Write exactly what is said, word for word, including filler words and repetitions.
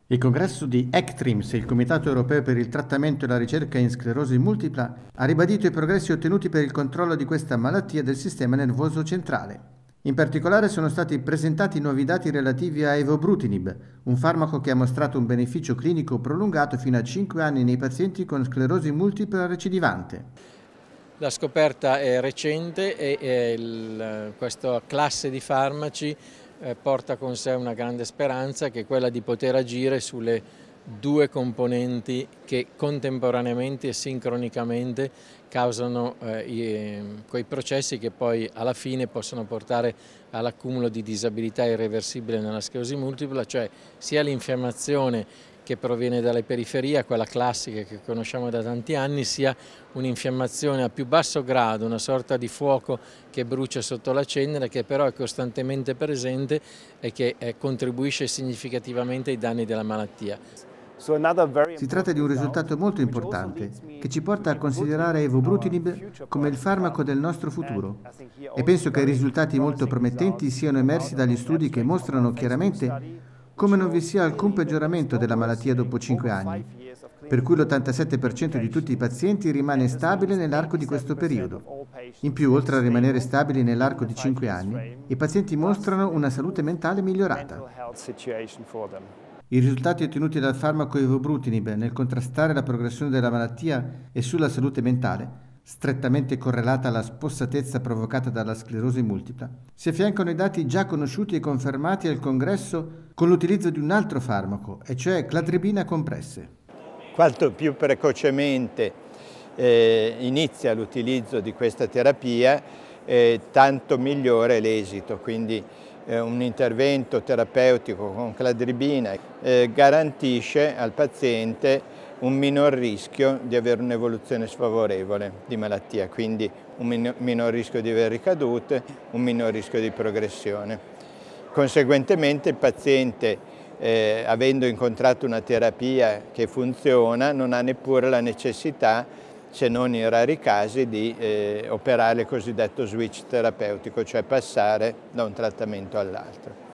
Il congresso di ECTRIMS, il Comitato Europeo per il Trattamento e la Ricerca in Sclerosi Multipla, ha ribadito i progressi ottenuti per il controllo di questa malattia del sistema nervoso centrale. In particolare sono stati presentati nuovi dati relativi a evobrutinib, un farmaco che ha mostrato un beneficio clinico prolungato fino a cinque anni nei pazienti con sclerosi multipla recidivante. La scoperta è recente e, e il, questa classe di farmaci eh, porta con sé una grande speranza, che è quella di poter agire sulle due componenti che contemporaneamente e sincronicamente causano eh, i, quei processi che poi alla fine possono portare all'accumulo di disabilità irreversibile nella sclerosi multipla, cioè sia l'infiammazione che proviene dalle periferie, quella classica che conosciamo da tanti anni, sia un'infiammazione a più basso grado, una sorta di fuoco che brucia sotto la cenere, che però è costantemente presente e che eh, contribuisce significativamente ai danni della malattia. Si tratta di un risultato molto importante che ci porta a considerare evobrutinib come il farmaco del nostro futuro e penso che i risultati molto promettenti siano emersi dagli studi che mostrano chiaramente come non vi sia alcun peggioramento della malattia dopo cinque anni, per cui l'ottantasette per cento di tutti i pazienti rimane stabile nell'arco di questo periodo. In più, oltre a rimanere stabili nell'arco di cinque anni, i pazienti mostrano una salute mentale migliorata. I risultati ottenuti dal farmaco evobrutinib nel contrastare la progressione della malattia e sulla salute mentale, strettamente correlata alla spossatezza provocata dalla sclerosi multipla, si affiancano ai dati già conosciuti e confermati al congresso con l'utilizzo di un altro farmaco, e cioè cladribina compresse. Quanto più precocemente eh, inizia l'utilizzo di questa terapia, eh, tanto migliore l'esito. Quindi eh, un intervento terapeutico con cladribina eh, garantisce al paziente un minor rischio di avere un'evoluzione sfavorevole di malattia, quindi un minor, minor rischio di avere ricadute, un minor rischio di progressione. Conseguentemente il paziente, eh, avendo incontrato una terapia che funziona, non ha neppure la necessità, se non in rari casi, di eh, operare il cosiddetto switch terapeutico, cioè passare da un trattamento all'altro.